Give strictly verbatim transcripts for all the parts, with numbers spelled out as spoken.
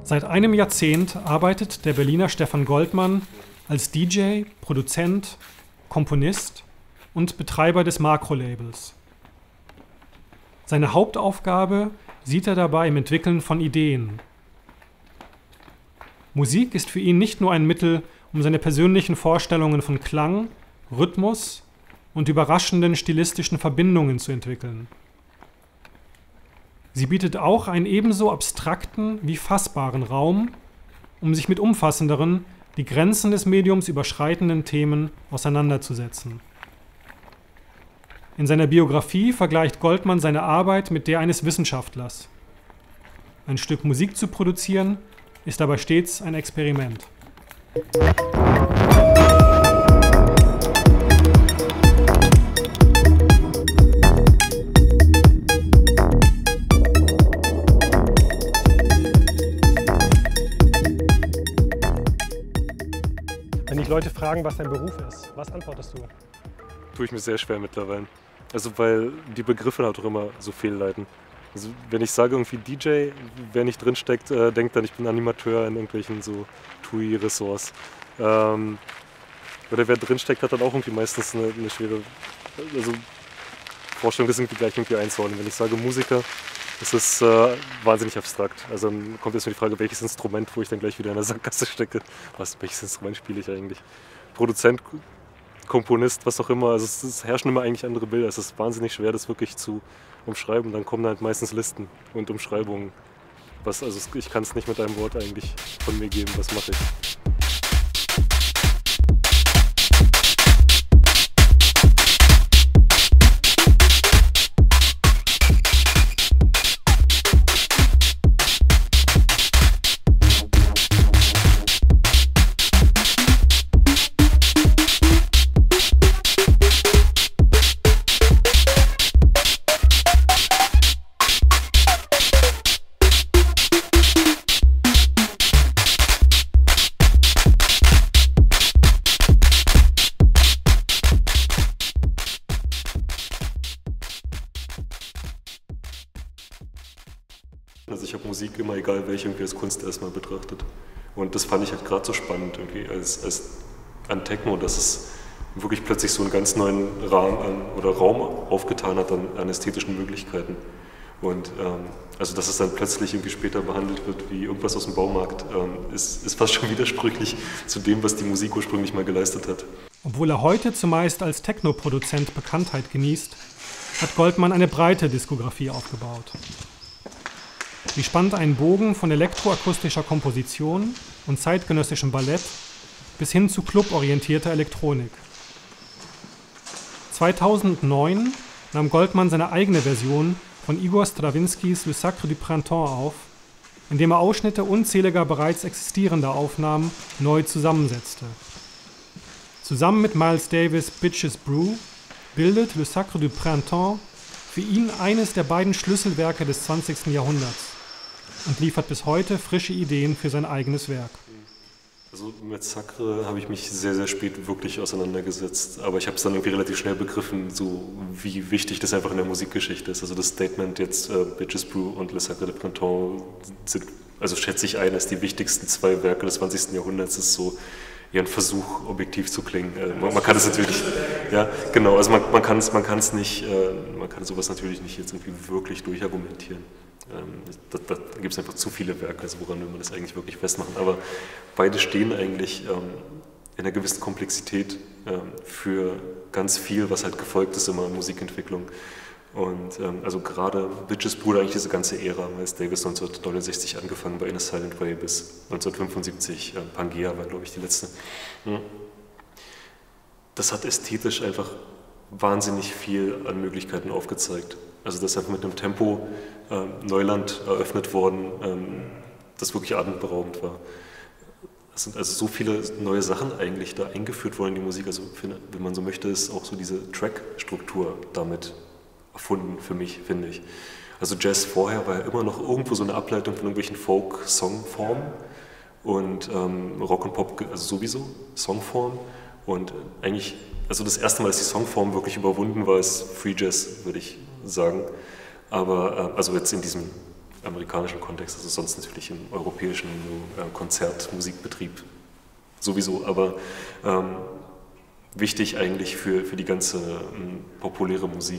Seit einem Jahrzehnt arbeitet der Berliner Stefan Goldmann als D J, Produzent, Komponist und Betreiber des Makro-Labels. Seine Hauptaufgabe sieht er dabei im Entwickeln von Ideen. Musik ist für ihn nicht nur ein Mittel, um seine persönlichen Vorstellungen von Klang, Rhythmus und überraschenden stilistischen Verbindungen zu entwickeln. Sie bietet auch einen ebenso abstrakten wie fassbaren Raum, um sich mit umfassenderen, die Grenzen des Mediums überschreitenden Themen auseinanderzusetzen. In seiner Biografie vergleicht Goldmann seine Arbeit mit der eines Wissenschaftlers. Ein Stück Musik zu produzieren, ist dabei stets ein Experiment. Wenn dich Leute fragen, was dein Beruf ist, was antwortest du? Tue ich mir sehr schwer mittlerweile. Also weil die Begriffe halt auch immer so fehlleiten. Also wenn ich sage irgendwie D J, wer nicht drinsteckt, äh, denkt dann, ich bin Animateur in irgendwelchen so T U I-Ressorts. Ähm, oder wer drinsteckt, hat dann auch irgendwie meistens eine, eine schwere also Vorstellung, das irgendwie gleich irgendwie einzuordnen. Wenn ich sage Musiker, das ist äh, wahnsinnig abstrakt. Also dann kommt jetzt nur die Frage, welches Instrument, wo ich dann gleich wieder in der Sackgasse stecke. Was, welches Instrument spiele ich eigentlich? Produzent, Komponist, was auch immer. Also es, es herrschen immer eigentlich andere Bilder. Es ist wahnsinnig schwer, das wirklich zu umschreiben. Dann kommen halt meistens Listen und Umschreibungen. Was, also ich kann es nicht mit einem Wort eigentlich von mir geben. Was mache ich? Also ich habe Musik immer, egal welche, irgendwie als Kunst erstmal betrachtet. Und das fand ich halt gerade so spannend irgendwie als, als an Techno, dass es wirklich plötzlich so einen ganz neuen Rahmen an, oder Raum aufgetan hat an, an ästhetischen Möglichkeiten. Und ähm, also dass es dann plötzlich irgendwie später behandelt wird wie irgendwas aus dem Baumarkt, ähm, ist, ist fast schon widersprüchlich zu dem, was die Musik ursprünglich mal geleistet hat. Obwohl er heute zumeist als Techno-Produzent Bekanntheit genießt, hat Goldmann eine breite Diskografie aufgebaut. Sie spannt einen Bogen von elektroakustischer Komposition und zeitgenössischem Ballett bis hin zu cluborientierter Elektronik. zweitausendneun nahm Goldmann seine eigene Version von Igor Strawinskys Le Sacre du Printemps auf, indem er Ausschnitte unzähliger bereits existierender Aufnahmen neu zusammensetzte. Zusammen mit Miles Davis' Bitches Brew bildet Le Sacre du Printemps für ihn eines der beiden Schlüsselwerke des zwanzigsten Jahrhunderts und liefert bis heute frische Ideen für sein eigenes Werk. Also mit Sacre habe ich mich sehr, sehr spät wirklich auseinandergesetzt, aber ich habe es dann irgendwie relativ schnell begriffen, so wie wichtig das einfach in der Musikgeschichte ist. Also das Statement jetzt äh, Bitches Brew und Le Sacre du Printemps sind, also schätze ich ein, als die wichtigsten zwei Werke des zwanzigsten Jahrhunderts. Das ist so eher ein Versuch, objektiv zu klingen. Äh, man, man kann es natürlich, ja genau, also man, man kann es man kann's nicht, äh, man kann sowas natürlich nicht jetzt irgendwie wirklich durchargumentieren. Ähm, da da gibt es einfach zu viele Werke, also woran will man das eigentlich wirklich festmachen. Aber beide stehen eigentlich ähm, in einer gewissen Komplexität ähm, für ganz viel, was halt gefolgt ist immer in Musikentwicklung. Und ähm, also gerade Bitches Brew, eigentlich diese ganze Ära, Miles Davis neunzehnhundertneunundsechzig angefangen bei In a Silent Way bis neunzehnhundertfünfundsiebzig, äh, Pangea war glaube ich die letzte. Hm. Das hat ästhetisch einfach wahnsinnig viel an Möglichkeiten aufgezeigt. Also das ist einfach mit einem Tempo äh, Neuland eröffnet worden, ähm, das wirklich atemberaubend war. Es sind also so viele neue Sachen eigentlich da eingeführt worden in die Musik. Also wenn man so möchte, ist auch so diese Track-Struktur damit erfunden für mich, finde ich. Also Jazz vorher war ja immer noch irgendwo so eine Ableitung von irgendwelchen Folk-Song-Formen und ähm, Rock und Pop also sowieso, Songform. Und eigentlich, also das erste Mal, dass die Songform wirklich überwunden war, ist Free Jazz, würde ich sagen. Aber, äh, also jetzt in diesem amerikanischen Kontext, also sonst natürlich im europäischen äh, Konzertmusikbetrieb sowieso, aber ähm, wichtig eigentlich für, für die ganze ähm, populäre Musik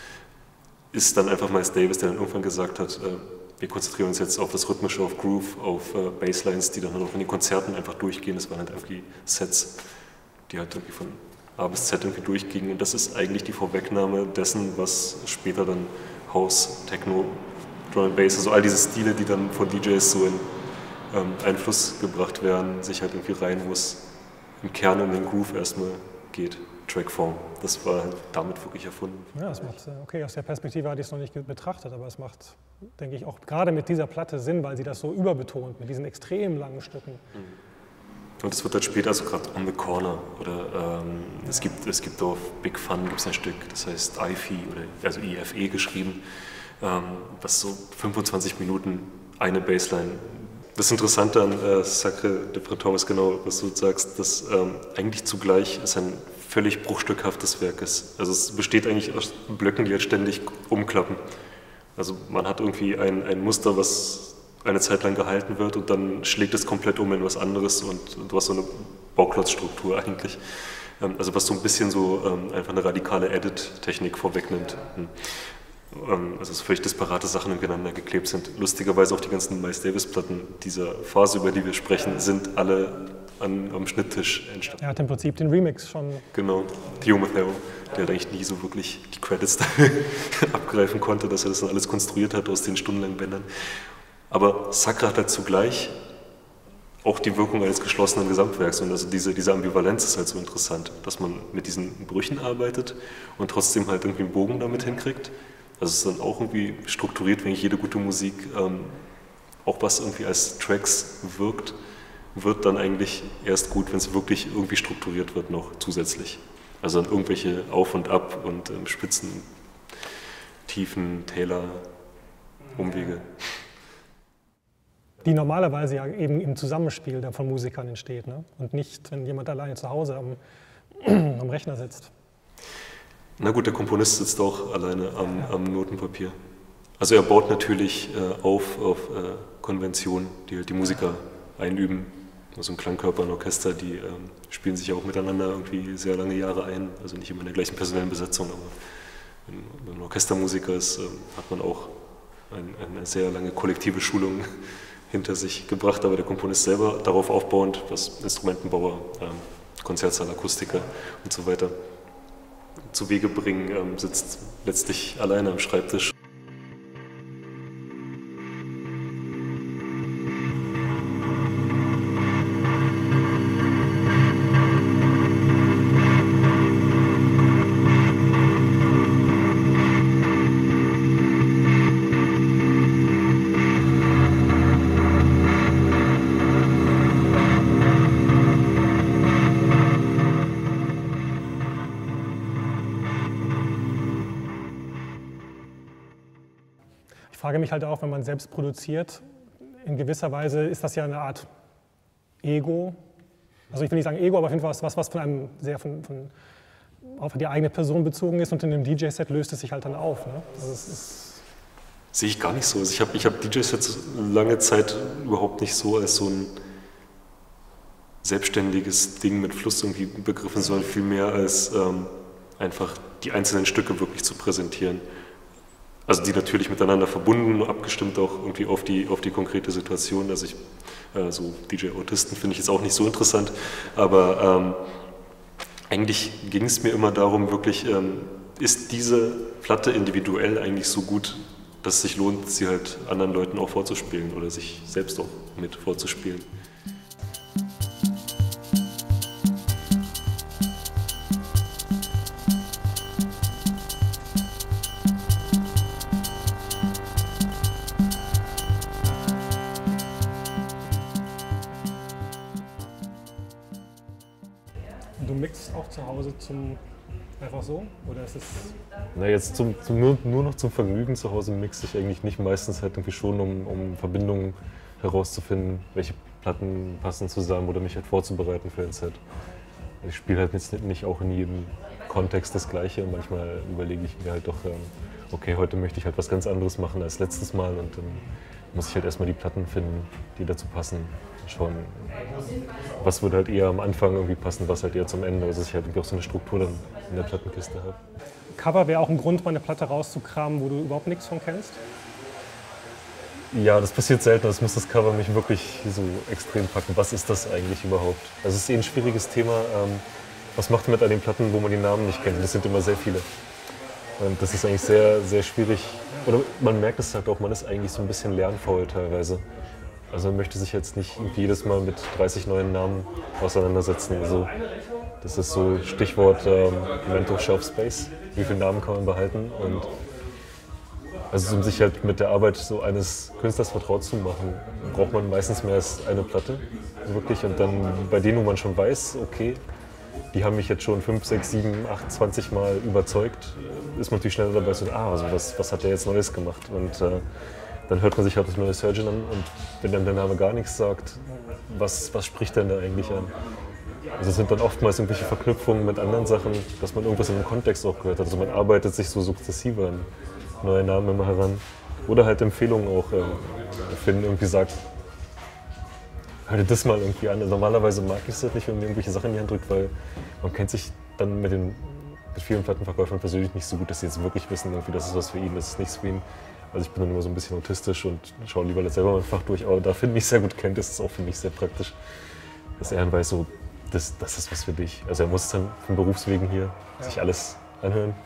ist dann einfach Miles Davis, der dann irgendwann gesagt hat, äh, wir konzentrieren uns jetzt auf das Rhythmische, auf Groove, auf äh, Basslines, die dann halt auch in den Konzerten einfach durchgehen. Das waren halt irgendwie Sets, die halt irgendwie von A bis Z irgendwie durchgingen. Und das ist eigentlich die Vorwegnahme dessen, was später dann House, Techno, Drum and Bass, also all diese Stile, die dann von D Js so in ähm, Einfluss gebracht werden, sich halt irgendwie rein, wo es im Kern um den Groove erstmal geht. Trackform. Das war halt damit wirklich erfunden. Ja, das macht, okay, aus der Perspektive hatte ich es noch nicht betrachtet, aber es macht, denke ich, auch gerade mit dieser Platte Sinn, weil sie das so überbetont, mit diesen extrem langen Stücken. Und es wird dann später, also gerade On the Corner, oder ähm, ja. es, gibt, es gibt auf Big Fun gibt's ein Stück, das heißt I F E, oder, also I F E geschrieben, ähm, was so fünfundzwanzig Minuten eine Bassline. Das Interessante an äh, Sacre de Printemps ist genau, was du sagst, dass ähm, eigentlich zugleich es ein völlig bruchstückhaftes Werk ist. Also es besteht eigentlich aus Blöcken, die halt ständig umklappen. Also man hat irgendwie ein, ein Muster, was eine Zeit lang gehalten wird und dann schlägt es komplett um in was anderes und du hast so eine Bauklotzstruktur eigentlich. Ähm, also was so ein bisschen so ähm, einfach eine radikale Edit-Technik vorwegnimmt. Hm. Also dass völlig disparate Sachen miteinander geklebt sind. Lustigerweise auch die ganzen Miles Davis-Platten dieser Phase, über die wir sprechen, sind alle an, am Schnitttisch entstanden. Er hat im Prinzip den Remix schon... Genau, Theo Mathero, der hat eigentlich nie so wirklich die Credits abgreifen konnte, dass er das dann alles konstruiert hat aus den stundenlangen Bändern. Aber Sacre hat halt zugleich auch die Wirkung eines geschlossenen Gesamtwerks. Und also diese, diese Ambivalenz ist halt so interessant, dass man mit diesen Brüchen arbeitet und trotzdem halt irgendwie einen Bogen damit hinkriegt. Also es ist dann auch irgendwie strukturiert, wenn ich jede gute Musik, ähm, auch was irgendwie als Tracks wirkt, wird dann eigentlich erst gut, wenn es wirklich irgendwie strukturiert wird noch zusätzlich. Also dann irgendwelche Auf und Ab und ähm, Spitzen, Tiefen, Täler, Umwege. Die normalerweise ja eben im Zusammenspiel der von Musikern entsteht, ne? Und nicht, wenn jemand alleine zu Hause am, am Rechner sitzt. Na gut, der Komponist sitzt auch alleine am, am Notenpapier. Also er baut natürlich äh, auf auf äh, Konventionen, die halt die Musiker einüben. Also ein Klangkörper, ein Orchester, die ähm, spielen sich ja auch miteinander irgendwie sehr lange Jahre ein. Also nicht immer in der gleichen personellen Besetzung, aber wenn man ein Orchestermusiker ist, ähm, hat man auch ein, eine sehr lange kollektive Schulung hinter sich gebracht. Aber der Komponist selber darauf aufbauend, was Instrumentenbauer, ähm, Konzertsaal, Akustiker und so weiter zu Wege bringen, ähm, sitzt letztlich alleine am Schreibtisch. Ich frage mich halt auch, wenn man selbst produziert, in gewisser Weise ist das ja eine Art Ego. Also ich will nicht sagen Ego, aber auf jeden Fall was, was von einem sehr von, von auf die eigene Person bezogen ist und in einem D J-Set löst es sich halt dann auf. Ne? Also es ist Sehe ich gar nicht so. Also ich habe ich hab D J-Sets lange Zeit überhaupt nicht so als so ein selbstständiges Ding mit Fluss irgendwie begriffen, sondern vielmehr als ähm, einfach die einzelnen Stücke wirklich zu präsentieren. Also die natürlich miteinander verbunden, abgestimmt auch irgendwie auf die, auf die konkrete Situation. Also ich, äh, so D J-Autisten finde ich jetzt auch nicht so interessant, aber ähm, eigentlich ging es mir immer darum, wirklich, ähm, ist diese Platte individuell eigentlich so gut, dass es sich lohnt, sie halt anderen Leuten auch vorzuspielen oder sich selbst auch mit vorzuspielen. Du mixt auch zu Hause zum einfach so? Oder ist es. Na, jetzt zum, zum, nur, nur noch zum Vergnügen zu Hause mixe ich eigentlich nicht. Meistens halt irgendwie schon, um, um Verbindungen herauszufinden, welche Platten passen zusammen oder mich halt vorzubereiten für ein Set. Ich spiele halt jetzt nicht auch in jedem Kontext das Gleiche. Manchmal überlege ich mir halt doch, ähm, okay, heute möchte ich halt was ganz anderes machen als letztes Mal und dann muss ich halt erstmal die Platten finden, die dazu passen. Schauen, was würde halt eher am Anfang irgendwie passen, was halt eher zum Ende, also dass ich halt irgendwie auch so eine Struktur dann in der Plattenkiste habe. Cover wäre auch ein Grund, mal eine Platte rauszukramen, wo du überhaupt nichts von kennst? Ja, das passiert selten. Das muss das Cover mich wirklich so extrem packen. Was ist das eigentlich überhaupt? Also es ist eh ein schwieriges Thema. Ähm, was macht man mit all den Platten, wo man die Namen nicht kennt? Das sind immer sehr viele. Und das ist eigentlich sehr, sehr schwierig. Oder man merkt es halt auch, man ist eigentlich so ein bisschen lernfaul teilweise. Also man möchte sich jetzt nicht jedes Mal mit dreißig neuen Namen auseinandersetzen. Also das ist so Stichwort ähm, Mental Shelf Space. Wie viele Namen kann man behalten? Und also um sich halt mit der Arbeit so eines Künstlers vertraut zu machen, braucht man meistens mehr als eine Platte. Wirklich. Und dann bei denen, wo man schon weiß, okay, die haben mich jetzt schon fünf, sechs, sieben, acht, zwanzig Mal überzeugt, ist man natürlich schneller dabei so, ah, also was, was hat der jetzt Neues gemacht? Und äh, dann hört man sich halt das neue Surgeon an und wenn dann der Name gar nichts sagt, was, was spricht denn da eigentlich an? Also es sind dann oftmals irgendwelche Verknüpfungen mit anderen Sachen, dass man irgendwas in einem Kontext auch gehört hat. Also man arbeitet sich so sukzessive an neue Namen immer heran. Oder halt Empfehlungen auch. Äh, Finn irgendwie sagt, hör dir das mal irgendwie an. Normalerweise mag ich es halt nicht, wenn mir irgendwelche Sachen in die Hand drückt, weil man kennt sich dann mit den mit vielen Plattenverkäufern persönlich nicht so gut, dass sie jetzt wirklich wissen, irgendwie, das ist was für ihn, das ist nichts für ihn. Also ich bin dann immer so ein bisschen autistisch und schaue lieber selber mein Fach durch. Aber da Finn mich sehr gut kennt, ist es auch für mich sehr praktisch, dass er dann weiß, so, das, das ist was für dich. Also er muss dann von Berufswegen hier sich alles anhören.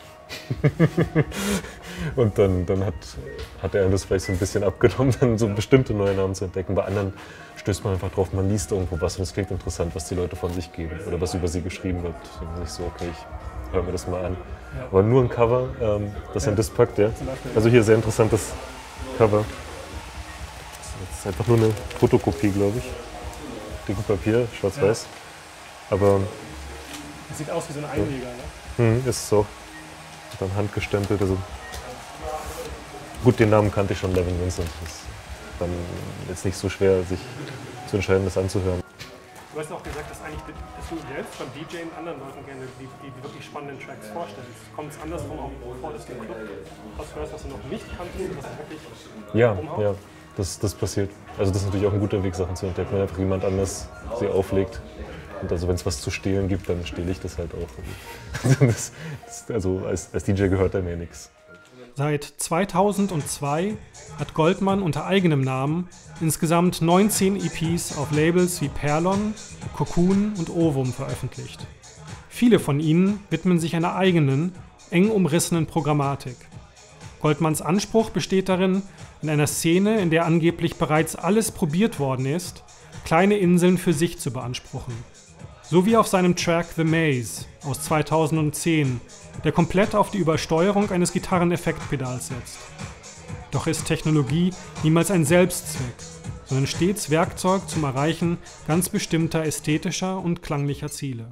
Und dann, dann hat, hat er das vielleicht so ein bisschen abgenommen, dann so bestimmte neue Namen zu entdecken. Bei anderen stößt man einfach drauf, man liest irgendwo was und es klingt interessant, was die Leute von sich geben oder was über sie geschrieben wird. Dann bin ich so, okay, ich höre mir das mal an. Ja. Aber nur ein Cover, ähm, das ja. ein Disc packt, ja. Also hier sehr interessantes Cover. Das ist einfach nur eine Fotokopie, glaube ich. Dicken Papier, schwarz-weiß. Ja. Aber das sieht aus wie so ein Einleger, ja. ne? Hm, ist es auch. Dann handgestempelt. Also gut, den Namen kannte ich schon, Levin Vincent. Das ist dann jetzt nicht so schwer, sich zu entscheiden, das anzuhören. Du hast auch gesagt, dass, eigentlich, dass du selbst beim D J anderen Leuten gerne die, die, die wirklich spannenden Tracks vorstellst. Kommt es andersrum auch vor, dass du im Club was hörst, was du noch nicht kanntest, was wirklich Ja, umhaut? Ja, das, das passiert. Also das ist natürlich auch ein guter Weg, Sachen zu entdecken, wenn einfach jemand anders sie auflegt. Und also wenn es was zu stehlen gibt, dann stehle ich das halt auch. Das, das, also als, als D J gehört da mir nichts. Seit zweitausendzwei hat Goldman unter eigenem Namen insgesamt neunzehn E Ps auf Labels wie Perlon, Cocoon und Ovum veröffentlicht. Viele von ihnen widmen sich einer eigenen, eng umrissenen Programmatik. Goldmans Anspruch besteht darin, in einer Szene, in der angeblich bereits alles probiert worden ist, kleine Inseln für sich zu beanspruchen. So wie auf seinem Track The Maze aus zweitausendzehn, der komplett auf die Übersteuerung eines Gitarreneffektpedals setzt. Doch ist Technologie niemals ein Selbstzweck, sondern stets Werkzeug zum Erreichen ganz bestimmter ästhetischer und klanglicher Ziele.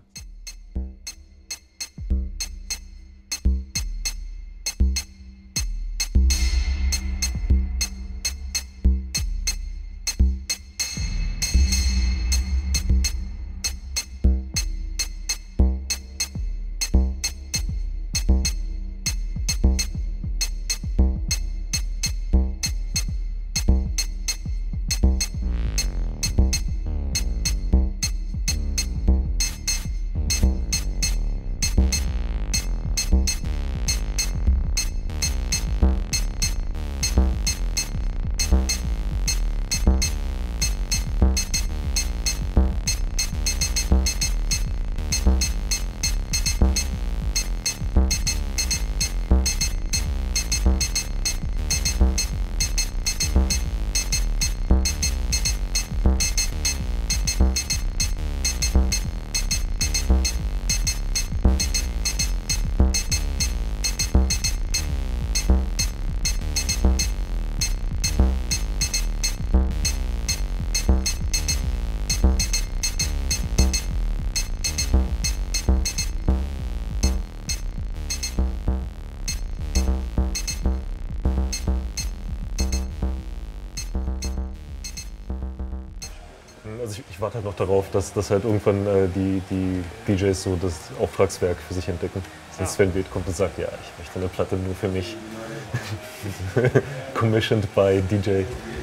Also ich, ich warte halt noch darauf, dass, dass halt irgendwann äh, die, die D Js so das Auftragswerk für sich entdecken. Dass Sven Wild kommt und sagt, ja, ich möchte eine Platte nur für mich. Commissioned by D J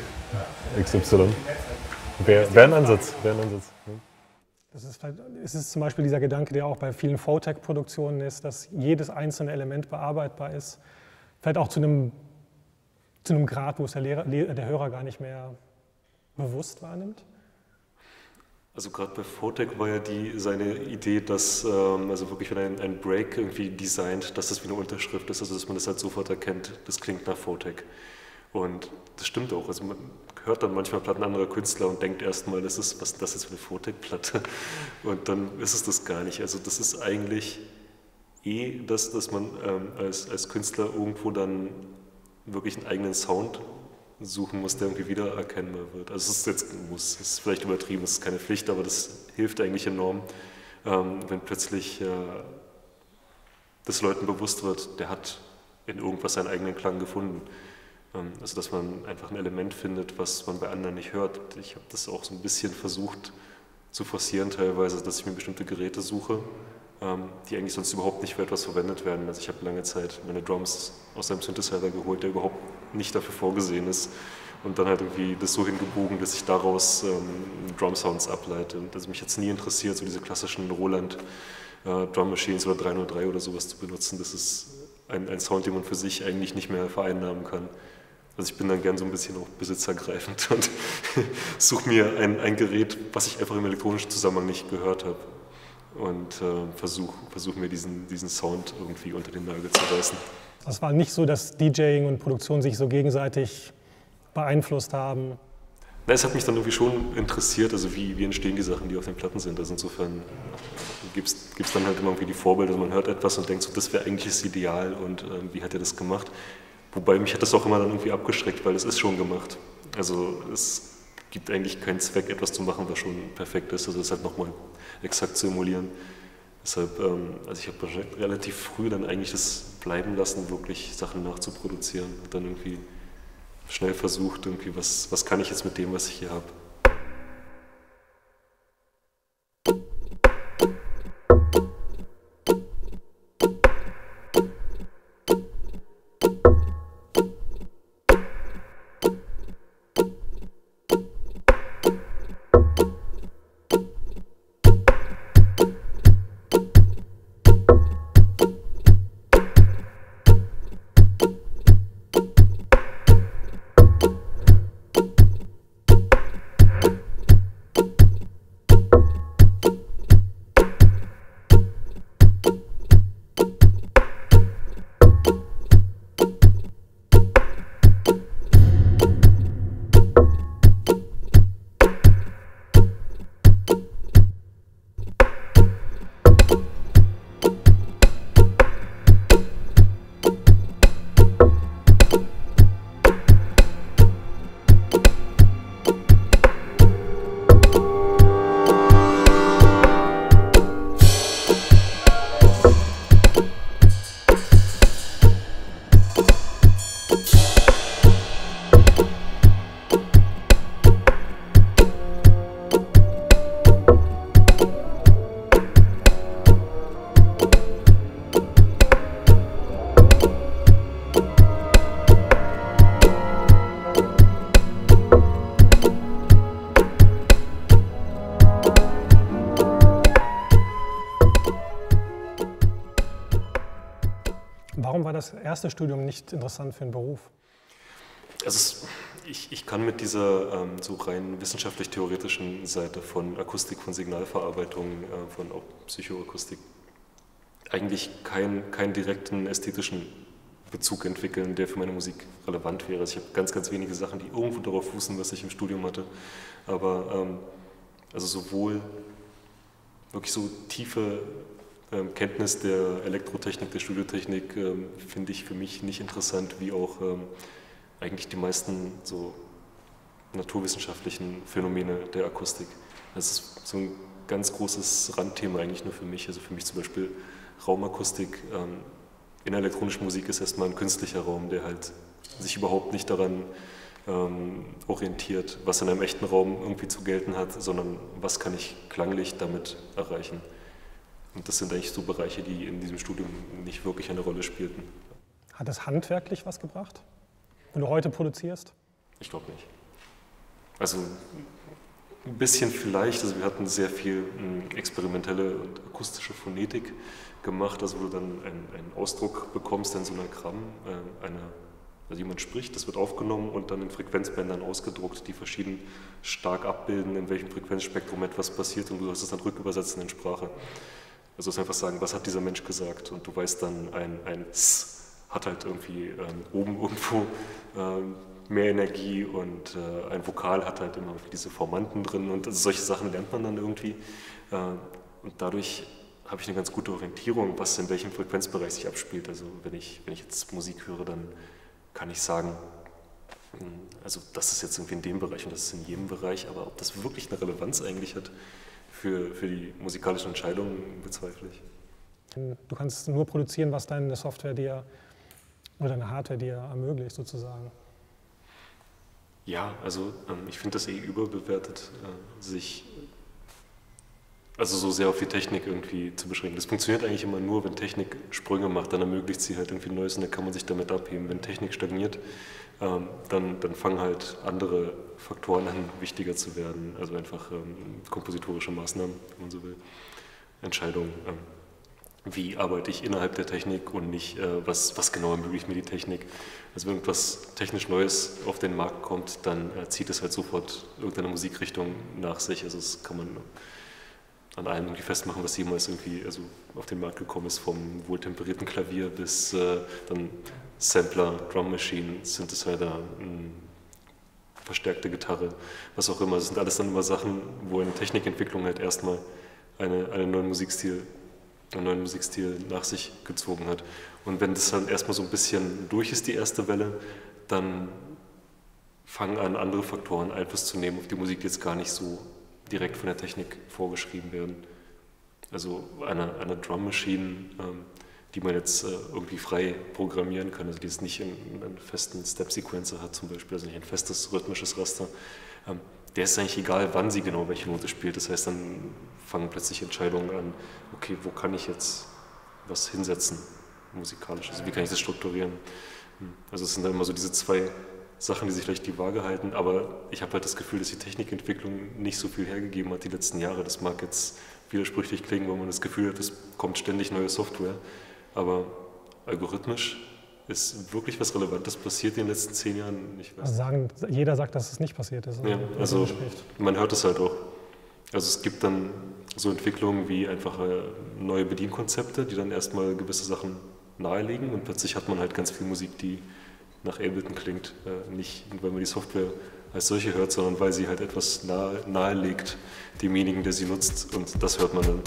X Y. Wäre wär ein Ansatz. Wär ein Ansatz. Ja. Das ist, es ist zum Beispiel dieser Gedanke, der auch bei vielen Photech-Produktionen ist, dass jedes einzelne Element bearbeitbar ist. Vielleicht auch zu einem, zu einem Grad, wo es der, Lehrer, der Hörer gar nicht mehr bewusst wahrnimmt. Also gerade bei Photech war ja die, seine Idee, dass ähm, also wirklich, wenn ein, ein Break irgendwie designt, dass das wie eine Unterschrift ist, also dass man das halt sofort erkennt, das klingt nach Photech. Und das stimmt auch, also man hört dann manchmal Platten anderer Künstler und denkt erstmal, das ist, was das ist für eine Photech-Platte, und dann ist es das gar nicht. Also das ist eigentlich eh das, dass man ähm, als, als Künstler irgendwo dann wirklich einen eigenen Sound suchen muss, der irgendwie wiedererkennbar wird. Also es ist jetzt muss, es ist vielleicht übertrieben, es ist keine Pflicht, aber das hilft eigentlich enorm, ähm, wenn plötzlich äh, das Leuten bewusst wird, der hat in irgendwas seinen eigenen Klang gefunden. Ähm, also dass man einfach ein Element findet, was man bei anderen nicht hört. Ich habe das auch so ein bisschen versucht zu forcieren teilweise, dass ich mir bestimmte Geräte suche, ähm, die eigentlich sonst überhaupt nicht für etwas verwendet werden. Also ich habe lange Zeit meine Drums aus einem Synthesizer geholt, der überhaupt nicht dafür vorgesehen ist, und dann halt irgendwie das so hingebogen, dass ich daraus ähm, Drum-Sounds ableite. Und also mich jetzt nie interessiert, so diese klassischen Roland äh, Drum Machines oder drei null drei oder sowas zu benutzen. Das ist ein, ein Sound, den man für sich eigentlich nicht mehr vereinnahmen kann. Also ich bin dann gern so ein bisschen auch besitzergreifend und suche mir ein, ein Gerät, was ich einfach im elektronischen Zusammenhang nicht gehört habe, und äh, versuche versuch mir diesen, diesen Sound irgendwie unter den Nagel zu reißen. Es war nicht so, dass DJing und Produktion sich so gegenseitig beeinflusst haben? Na, es hat mich dann irgendwie schon interessiert, also wie, wie entstehen die Sachen, die auf den Platten sind. Also insofern gibt es dann halt immer irgendwie die Vorbilder, also man hört etwas und denkt so, das wäre eigentlich das Ideal, und äh, wie hat er das gemacht? Wobei mich hat das auch immer dann irgendwie abgeschreckt, weil es ist schon gemacht. Also es gibt eigentlich keinen Zweck, etwas zu machen, was schon perfekt ist, also das halt nochmal exakt zu emulieren. Deshalb, ähm, also ich habe relativ früh dann eigentlich das bleiben lassen, wirklich Sachen nachzuproduzieren, und dann irgendwie schnell versucht, irgendwie was, was kann ich jetzt mit dem, was ich hier habe. Warum war das erste Studium nicht interessant für einen Beruf? Also es, ich, ich kann mit dieser ähm, so rein wissenschaftlich-theoretischen Seite von Akustik, von Signalverarbeitung, äh, von auch Psychoakustik eigentlich keinen keinen direkten ästhetischen Bezug entwickeln, der für meine Musik relevant wäre. Also ich habe ganz, ganz wenige Sachen, die irgendwo darauf fußen, was ich im Studium hatte. Aber ähm, also sowohl wirklich so tiefe ähm, Kenntnis der Elektrotechnik, der Studiotechnik ähm, finde ich für mich nicht interessant, wie auch ähm, eigentlich die meisten so naturwissenschaftlichen Phänomene der Akustik. Das ist so ein ganz großes Randthema eigentlich nur für mich. Also für mich zum Beispiel Raumakustik ähm, in der elektronischen Musik ist erstmal ein künstlicher Raum, der halt sich überhaupt nicht daran ähm, orientiert, was in einem echten Raum irgendwie zu gelten hat, sondern was kann ich klanglich damit erreichen. Und das sind eigentlich so Bereiche, die in diesem Studium nicht wirklich eine Rolle spielten. Hat es handwerklich was gebracht, wenn du heute produzierst? Ich glaube nicht. Also ein bisschen vielleicht, also wir hatten sehr viel mh, experimentelle und akustische Phonetik gemacht, also wo du dann einen, einen Ausdruck bekommst in so einer Gramm, äh, einer, also jemand spricht, das wird aufgenommen und dann in Frequenzbändern ausgedruckt, die verschieden stark abbilden, in welchem Frequenzspektrum etwas passiert und du sollst es dann rückübersetzen in Sprache. Also es einfach sagen, was hat dieser Mensch gesagt und du weißt dann, ein, ein S hat halt irgendwie ähm, oben irgendwo ähm, mehr Energie und äh, ein Vokal hat halt immer diese Formanten drin und also solche Sachen lernt man dann irgendwie äh, und dadurch habe ich eine ganz gute Orientierung, was in welchem Frequenzbereich sich abspielt. Also wenn ich, wenn ich jetzt Musik höre, dann kann ich sagen, also das ist jetzt irgendwie in dem Bereich und das ist in jedem Bereich, aber ob das wirklich eine Relevanz eigentlich hat für, für die musikalischen Entscheidungen, bezweifle ich. Du kannst nur produzieren, was deine Software dir oder deine Hardware dir ermöglicht sozusagen. Ja, also ähm, ich finde das eh überbewertet, äh, sich also so sehr auf die Technik irgendwie zu beschränken. Das funktioniert eigentlich immer nur, wenn Technik Sprünge macht, dann ermöglicht sie halt irgendwie Neues und dann kann man sich damit abheben. Wenn Technik stagniert, ähm, dann, dann fangen halt andere Faktoren an, wichtiger zu werden. Also einfach ähm, kompositorische Maßnahmen, wenn man so will, Entscheidungen. Ähm, wie arbeite ich innerhalb der Technik und nicht, äh, was, was genau ermöglicht mir die Technik. Also wenn irgendwas technisch Neues auf den Markt kommt, dann äh, zieht es halt sofort irgendeine Musikrichtung nach sich. Also das kann man an allem irgendwie festmachen, was jemals irgendwie also auf den Markt gekommen ist, vom wohltemperierten Klavier bis äh, dann Sampler, Drum Machine, Synthesizer, mh, verstärkte Gitarre, was auch immer. Das sind alles dann immer Sachen, wo eine Technikentwicklung halt erstmal eine, einen neuen Musikstil einen neuen Musikstil nach sich gezogen hat. Und wenn das dann erstmal so ein bisschen durch ist, die erste Welle, dann fangen an, andere Faktoren Einfluss zu nehmen auf die Musik, die jetzt gar nicht so direkt von der Technik vorgeschrieben werden. Also eine, eine Drum Machine, ähm, die man jetzt äh, irgendwie frei programmieren kann, also die jetzt nicht einen, einen festen Step-Sequencer hat zum Beispiel, also nicht ein festes rhythmisches Raster, ähm, der ist eigentlich egal, wann sie genau welche Note spielt. Das heißt, dann fangen plötzlich Entscheidungen an, okay, wo kann ich jetzt was hinsetzen, musikalisch, also wie kann ich das strukturieren. Also es sind dann immer so diese zwei Sachen, die sich vielleicht die Waage halten, aber ich habe halt das Gefühl, dass die Technikentwicklung nicht so viel hergegeben hat die letzten Jahre. Das mag jetzt widersprüchlich klingen, weil man das Gefühl hat, es kommt ständig neue Software, aber algorithmisch ist wirklich was Relevantes passiert in den letzten zehn Jahren? Ich weiß. Also sagen, jeder sagt, dass es nicht passiert ist. Ja, also man hört es halt auch. Also es gibt dann so Entwicklungen wie einfach neue Bedienkonzepte, die dann erstmal gewisse Sachen nahelegen und plötzlich hat man halt ganz viel Musik, die nach Ableton klingt. Nicht, weil man die Software als solche hört, sondern weil sie halt etwas nahe, nahelegt demjenigen, der sie nutzt und das hört man dann.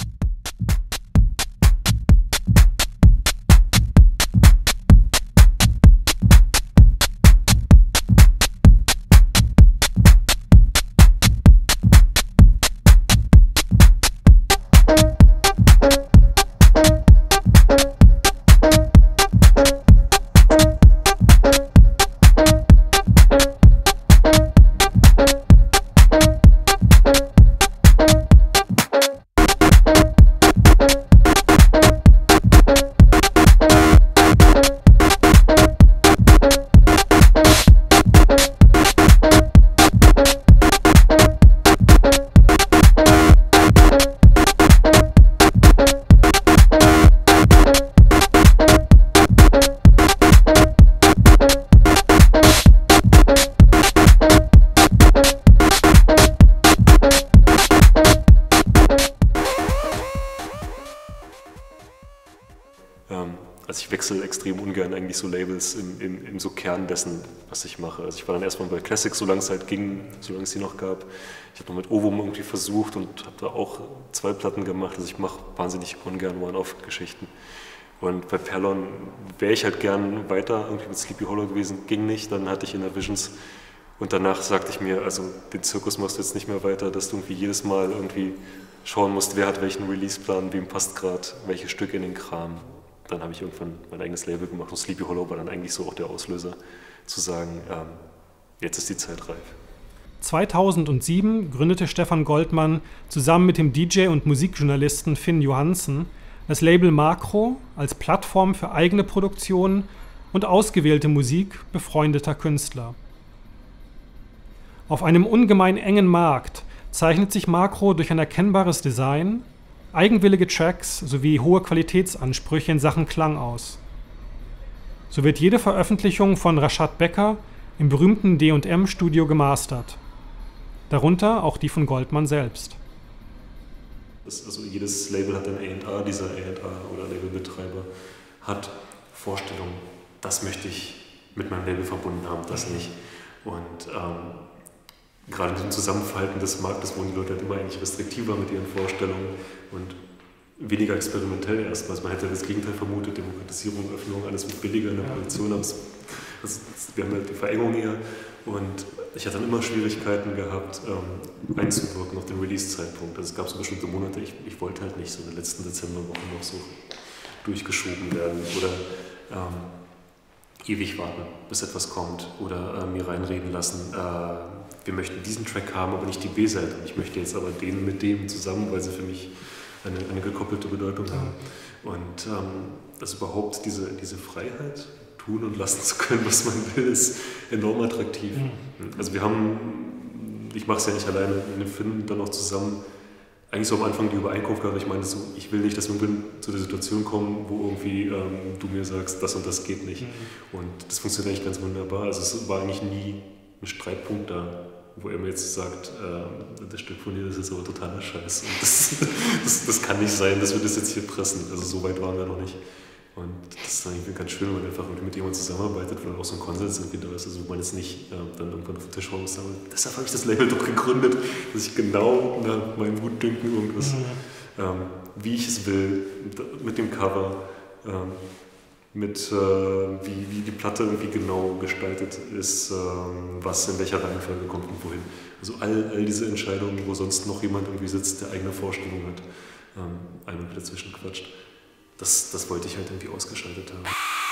Also ich wechsle extrem ungern eigentlich so Labels im, im, im so Kern dessen, was ich mache. Also ich war dann erstmal bei Classics, solange es halt ging, solange es sie noch gab. Ich habe noch mit Ovum irgendwie versucht und habe da auch zwei Platten gemacht. Also ich mache wahnsinnig ungern One-Off-Geschichten. Und bei Perlon wäre ich halt gern weiter irgendwie mit Sleepy Hollow gewesen, ging nicht. Dann hatte ich Inner Visions und danach sagte ich mir, also den Zirkus machst du jetzt nicht mehr weiter, dass du irgendwie jedes Mal irgendwie schauen musst, wer hat welchen Release-Plan, wem passt gerade welche Stücke in den Kram. Dann habe ich irgendwann mein eigenes Label gemacht und Sleepy Hollow war dann eigentlich so auch der Auslöser, zu sagen, ähm, jetzt ist die Zeit reif. zweitausendsieben gründete Stefan Goldmann zusammen mit dem D J und Musikjournalisten Finn Johansen das Label Makro als Plattform für eigene Produktionen und ausgewählte Musik befreundeter Künstler. Auf einem ungemein engen Markt zeichnet sich Makro durch ein erkennbares Design, eigenwillige Tracks sowie hohe Qualitätsansprüche in Sachen Klang aus. So wird jede Veröffentlichung von Rashad Becker im berühmten D und M-Studio gemastert, darunter auch die von Goldman selbst. Also jedes Label hat ein A und R, dieser A und R oder Labelbetreiber hat Vorstellungen, das möchte ich mit meinem Label verbunden haben, das nicht. Und ähm, gerade in dem Zusammenfalten des Marktes wurden die Leute halt immer eigentlich restriktiver mit ihren Vorstellungen und weniger experimentell erstmal. Also man hätte das Gegenteil vermutet, Demokratisierung, Öffnung, alles mit billiger in der Produktion. Aber es, also wir haben halt die Verengung eher und ich hatte dann immer Schwierigkeiten gehabt, ähm, einzuwirken auf den Release-Zeitpunkt. Also es gab so bestimmte Monate, ich, ich wollte halt nicht so in den letzten Dezemberwochen noch so durchgeschoben werden oder ähm, ewig warten, bis etwas kommt oder äh, mir reinreden lassen. Äh, wir möchten diesen Track haben, aber nicht die B-Seite. Ich möchte jetzt aber den mit dem zusammen, weil sie für mich eine, eine gekoppelte Bedeutung haben. Und ähm, das überhaupt diese, diese Freiheit tun und lassen zu können, was man will, ist enorm attraktiv. Mhm. Also wir haben, ich mache es ja nicht alleine, in dem Film dann auch zusammen, eigentlich so am Anfang die Übereinkunft gehabt, ich meinte so, ich will nicht, dass wir zu der Situation kommen, wo irgendwie ähm, du mir sagst, das und das geht nicht. Mhm. Und das funktioniert eigentlich ganz wunderbar. Also es war eigentlich nie ein Streitpunkt da, wo er mir jetzt sagt, äh, das Stück von dir, das ist aber totaler Scheiß. Und das, das, das kann nicht sein, dass wir das jetzt hier pressen. Also so weit waren wir noch nicht. Und das ist eigentlich ganz schön, wenn man einfach mit jemandem zusammenarbeitet, weil auch so ein Konsens irgendwie da ist. Also man jetzt nicht äh, dann irgendwann auf den Tisch hauen muss, aber deshalb habe ich das Label doch gegründet, dass ich genau nach meinem Gutdünken irgendwas, mhm. ähm, wie ich es will, mit dem Cover, ähm, mit äh, wie, wie die Platte irgendwie genau gestaltet ist, ähm, was in welcher Reihenfolge kommt und wohin. Also all, all diese Entscheidungen, wo sonst noch jemand irgendwie sitzt, der eigene Vorstellungen hat, ähm, einmal dazwischen quatscht. Das, das wollte ich halt irgendwie ausgeschaltet haben.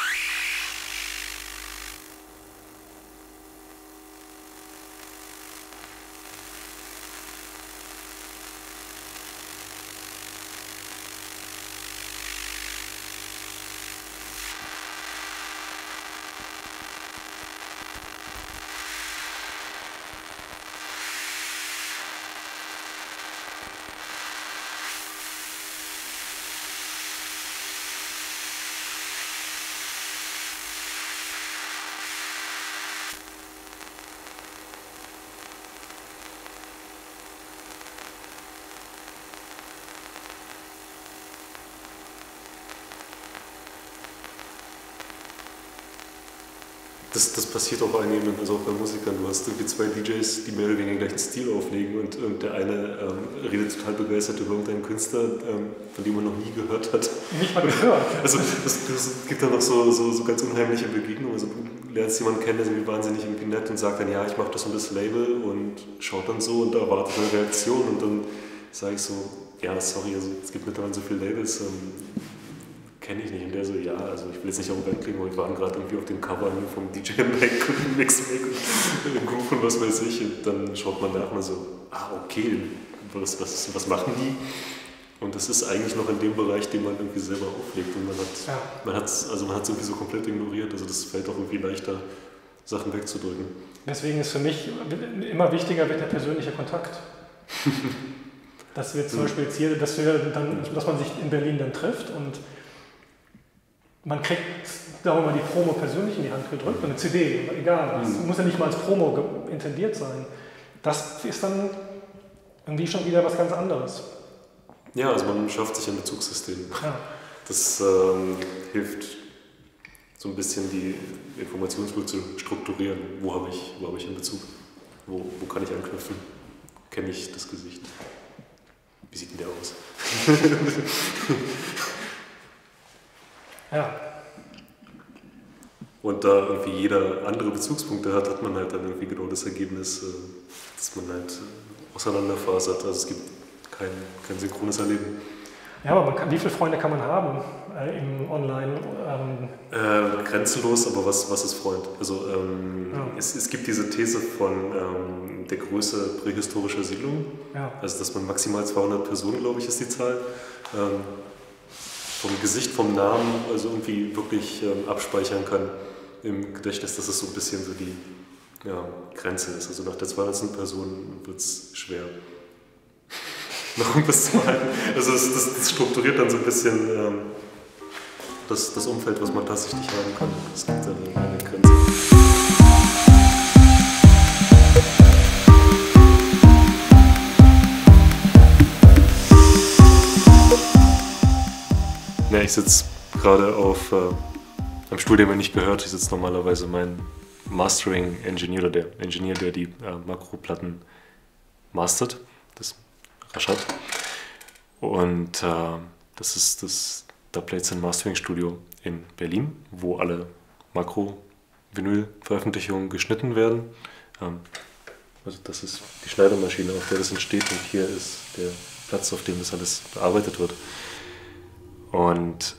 Das, das passiert auf allen Ebenen, also auch bei Musikern. Du hast irgendwie zwei D Js, die mehr oder weniger den gleichen Stil auflegen und, und der eine ähm, redet total begeistert über irgendeinen Künstler, ähm, von dem man noch nie gehört hat. Nicht mal gehört. Also es gibt dann noch so, so, so ganz unheimliche Begegnungen. Also du lernst jemanden kennen, der ist irgendwie wahnsinnig irgendwie nett und sagt dann, ja, ich mache das und das Label und schaut dann so und erwartet eine Reaktion und dann sage ich so, ja, sorry, also es gibt mittlerweile so viele Labels, ähm, kenne ich nicht. Und der so, ja, also ich will jetzt nicht arrogant klingen, aber wir waren gerade irgendwie auf dem Cover vom D J Mac und Mix Mac und im Groove und was weiß ich. Und dann schaut man nach und so, ah, okay, was, was, was machen die? Und das ist eigentlich noch in dem Bereich, den man irgendwie selber auflegt. Und man hat es ja. man hat's, also man hat's irgendwie so komplett ignoriert. Also das fällt auch irgendwie leichter, Sachen wegzudrücken. Deswegen ist für mich immer wichtiger wird der persönliche Kontakt. Dass wir zum Beispiel jetzt hier, dass, wir dann, dass man sich in Berlin dann trifft und man kriegt, sagen wir mal, die Promo persönlich in die Hand gedrückt und eine C D, egal, das mhm. muss ja nicht mal als Promo intendiert sein. Das ist dann irgendwie schon wieder was ganz anderes. Ja, also man schafft sich ein Bezugssystem. Ja. Das ähm, hilft so ein bisschen die Informationsflut zu strukturieren. Wo habe ich, wo habe ich einen Bezug? Wo, wo kann ich anknüpfen? Kenne ich das Gesicht? Wie sieht denn der aus? Ja. Und da irgendwie jeder andere Bezugspunkte hat, hat man halt dann irgendwie genau das Ergebnis, dass man halt auseinanderfasert. Also es gibt kein, kein synchrones Erleben. Ja, aber man kann, wie viele Freunde kann man haben äh, im Online? Ähm äh, grenzenlos, aber was, was ist Freund? Also ähm, ja. es, es gibt diese These von ähm, der Größe prähistorischer Siedlungen, ja. also dass man maximal zweihundert Personen, glaube ich, ist die Zahl, ähm, vom Gesicht, vom Namen, also irgendwie wirklich ähm, abspeichern kann im Gedächtnis, dass es so ein bisschen so die ja, Grenze ist. Also nach der zweihundertsten Person wird es schwer, noch irgendwas zu halten. Also das, das, das strukturiert dann so ein bisschen ähm, das, das Umfeld, was man tatsächlich haben kann. Es gibt dann eine Grenze. Ja, ich sitze gerade auf äh, einem Stuhl, der mir nicht gehört. Ich sitze normalerweise mein Mastering Engineer oder der Engineer, der die äh, Makroplatten mastert, das Rashad. Und äh, das ist das Dubplates and Mastering Studio in Berlin, wo alle Makro-Vinyl-Veröffentlichungen geschnitten werden. Ähm, also das ist die Schneidemaschine, auf der das entsteht, und hier ist der Platz, auf dem das alles bearbeitet wird. Und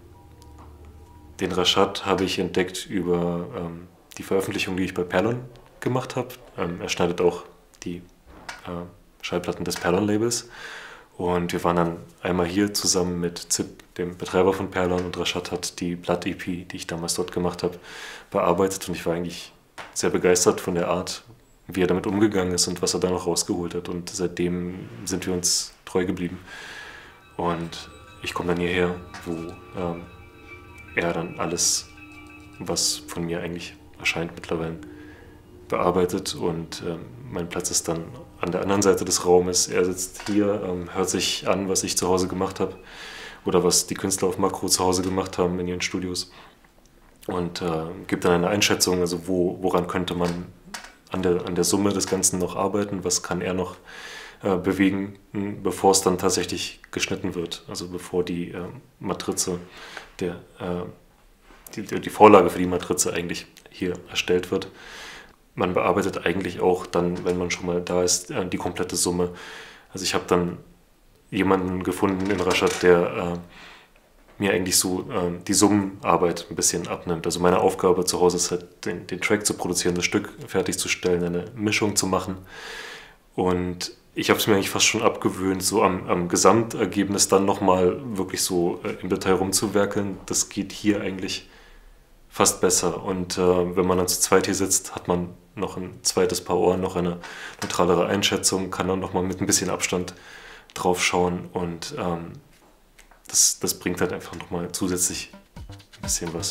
den Rashad habe ich entdeckt über ähm, die Veröffentlichung, die ich bei Perlon gemacht habe. Ähm, er schneidet auch die äh, Schallplatten des Perlon-Labels. Und wir waren dann einmal hier zusammen mit Zip, dem Betreiber von Perlon, und Rashad hat die Blood-E P, die ich damals dort gemacht habe, bearbeitet. Und ich war eigentlich sehr begeistert von der Art, wie er damit umgegangen ist und was er da noch rausgeholt hat. Und seitdem sind wir uns treu geblieben. Und ich komme dann hierher, wo ähm, er dann alles, was von mir eigentlich erscheint, mittlerweile bearbeitet, und ähm, mein Platz ist dann an der anderen Seite des Raumes. Er sitzt hier, ähm, hört sich an, was ich zu Hause gemacht habe oder was die Künstler auf Makro zu Hause gemacht haben in ihren Studios, und äh, gibt dann eine Einschätzung, also wo, woran könnte man an der, an der Summe des Ganzen noch arbeiten, was kann er noch äh, bewegen, bevor es dann tatsächlich geschnitten wird, also bevor die äh, Matrize, der, äh, die, die Vorlage für die Matrize eigentlich hier erstellt wird. Man bearbeitet eigentlich auch dann, wenn man schon mal da ist, äh, die komplette Summe. Also ich habe dann jemanden gefunden in Rashad, der äh, mir eigentlich so äh, die Summenarbeit ein bisschen abnimmt. Also meine Aufgabe zu Hause ist halt, den, den Track zu produzieren, das Stück fertigzustellen, eine Mischung zu machen. Und ich habe es mir eigentlich fast schon abgewöhnt, so am, am Gesamtergebnis dann nochmal wirklich so äh, im Detail rumzuwerkeln. Das geht hier eigentlich fast besser. Und äh, wenn man dann zu zweit hier sitzt, hat man noch ein zweites Paar Ohren, noch eine neutralere Einschätzung, kann dann nochmal mit ein bisschen Abstand drauf schauen, und ähm, das, das bringt halt einfach nochmal zusätzlich ein bisschen was.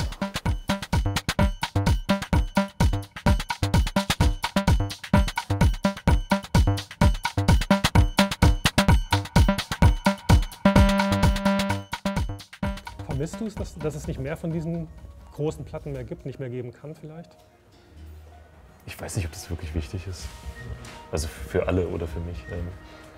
Vermisst du es, dass, dass es nicht mehr von diesen großen Platten mehr gibt, nicht mehr geben kann vielleicht? Ich weiß nicht, ob das wirklich wichtig ist. Also für alle oder für mich. Ähm,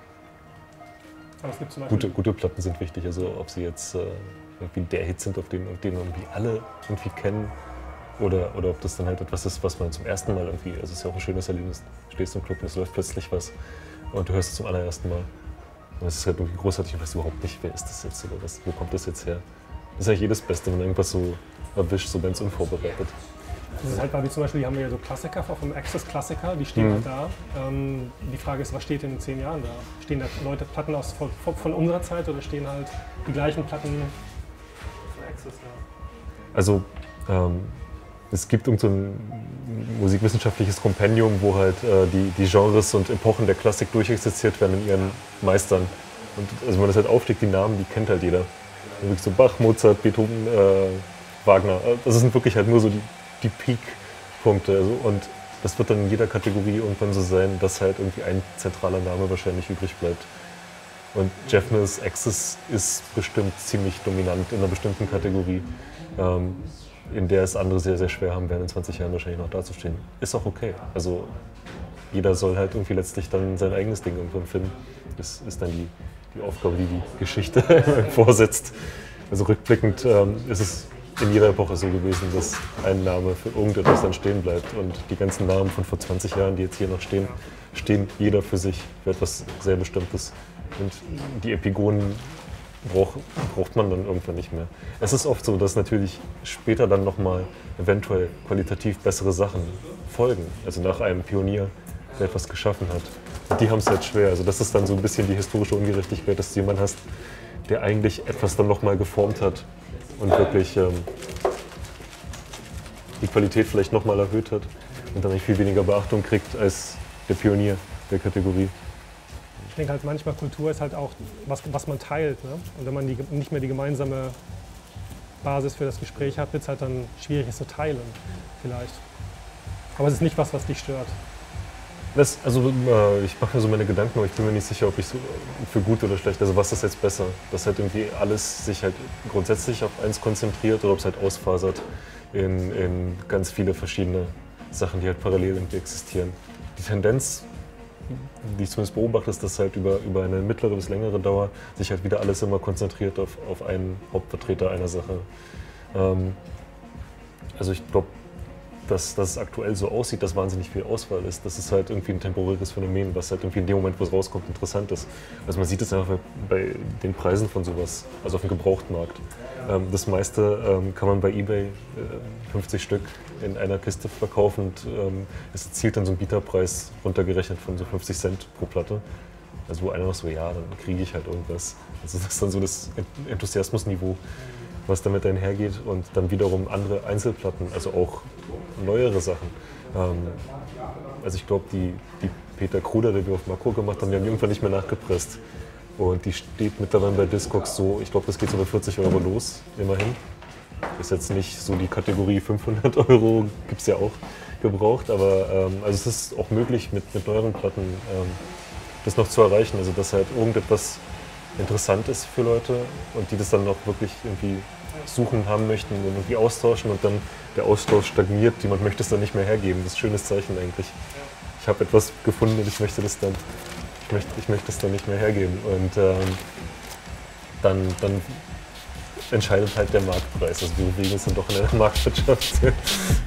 Aber es gibt zum Beispiel gute, gute Platten sind wichtig, also ob sie jetzt äh, irgendwie der Hit sind, auf den, auf den irgendwie alle irgendwie kennen, oder, oder ob das dann halt etwas ist, was man zum ersten Mal irgendwie, also es ist ja auch ein schönes Erlebnis, du stehst im Club und es läuft plötzlich was und du hörst es zum allerersten Mal. Und es ist halt irgendwie großartig und weißt überhaupt nicht, wer ist das jetzt oder was, wo kommt das jetzt her. Das ist eigentlich jedes Beste, wenn man irgendwas so erwischt, so ganz unvorbereitet. Das ist halt, weil wir zum Beispiel, hier haben wir ja so Klassiker, vom Access-Klassiker, die stehen Mhm. halt da. Ähm, die Frage ist, was steht in zehn Jahren da? Stehen da Leute Platten aus, von, von unserer Zeit, oder stehen halt die gleichen Platten von Access da? Also ähm, es gibt irgend so ein musikwissenschaftliches Kompendium, wo halt äh, die, die Genres und Epochen der Klassik durchexistiert werden in ihren Meistern. Und also wenn man das halt aufschlägt, die Namen, die kennt halt jeder. Wirklich so Bach, Mozart, Beethoven, äh, Wagner. Das sind wirklich halt nur so die, die Peak-Punkte. Also, und das wird dann in jeder Kategorie irgendwann so sein, dass halt irgendwie ein zentraler Name wahrscheinlich übrig bleibt. Und Jeff Mills Access ist bestimmt ziemlich dominant in einer bestimmten Kategorie, ähm, in der es andere sehr, sehr schwer haben werden, in zwanzig Jahren wahrscheinlich noch dazustehen. Ist auch okay. Also jeder soll halt irgendwie letztlich dann sein eigenes Ding irgendwann finden. Das ist dann die, die Aufgabe, die die Geschichte vorsetzt. Also rückblickend ähm, ist es in jeder Epoche so gewesen, dass ein Name für irgendetwas dann stehen bleibt. Und die ganzen Namen von vor zwanzig Jahren, die jetzt hier noch stehen, stehen jeder für sich für etwas sehr Bestimmtes. Und die Epigonen brauch, braucht man dann irgendwann nicht mehr. Es ist oft so, dass natürlich später dann nochmal eventuell qualitativ bessere Sachen folgen. Also nach einem Pionier, der etwas geschaffen hat. Und die haben es halt schwer. Also das ist dann so ein bisschen die historische Ungerechtigkeit, dass du jemanden hast, der eigentlich etwas dann nochmal geformt hat und wirklich ähm, die Qualität vielleicht nochmal erhöht hat und dann nicht viel weniger Beachtung kriegt als der Pionier der Kategorie. Ich denke halt manchmal, Kultur ist halt auch, was, was man teilt. Ne? Und wenn man die, nicht mehr die gemeinsame Basis für das Gespräch hat, wird es halt dann schwierig, es zu teilen, vielleicht. Aber es ist nicht was, was dich stört. Das, also äh, ich mache mir so meine Gedanken, aber ich bin mir nicht sicher, ob ich so für gut oder schlecht, also was ist jetzt besser? Dass halt irgendwie alles sich halt grundsätzlich auf eins konzentriert oder ob es halt ausfasert in, in ganz viele verschiedene Sachen, die halt parallel irgendwie existieren. Die Tendenz, die ich zumindest beobachte, ist, dass halt über, über eine mittlere bis längere Dauer sich halt wieder alles immer konzentriert auf, auf einen Hauptvertreter einer Sache. Ähm, also ich glaube, dass das aktuell so aussieht, dass wahnsinnig viel Auswahl ist, das ist halt irgendwie ein temporäres Phänomen, was halt irgendwie in dem Moment, wo es rauskommt, interessant ist. Also man sieht es einfach bei den Preisen von sowas, also auf dem Gebrauchtmarkt. Ähm, das meiste ähm, kann man bei eBay äh, fünfzig Stück in einer Kiste verkaufen und ähm, es erzielt dann so einen Bieterpreis runtergerechnet von so fünfzig Cent pro Platte. Also wo einer noch so, ja, dann kriege ich halt irgendwas. Also das ist dann so das Enthusiasmusniveau, was damit einhergeht und dann wiederum andere Einzelplatten, also auch neuere Sachen. Ähm, also ich glaube, die, die Peter Kruder, die wir auf Makro gemacht haben, die haben irgendwann nicht mehr nachgepresst. Und die steht mittlerweile bei Discogs so, ich glaube, das geht so bei vierzig Euro los, immerhin. Ist jetzt nicht so die Kategorie fünfhundert Euro, gibt es ja auch gebraucht, aber ähm, also es ist auch möglich, mit, mit neueren Platten ähm, das noch zu erreichen. Also dass halt irgendetwas interessant ist für Leute und die das dann noch wirklich irgendwie suchen haben möchten und irgendwie austauschen und dann der Austausch stagniert, jemand möchte es dann nicht mehr hergeben. Das ist ein schönes Zeichen eigentlich. Ich habe etwas gefunden und ich möchte das dann, ich möchte, ich möchte es dann nicht mehr hergeben. Und ähm, dann, dann entscheidet halt der Marktpreis. Also wir bewegen uns dann doch in einer Marktwirtschaft.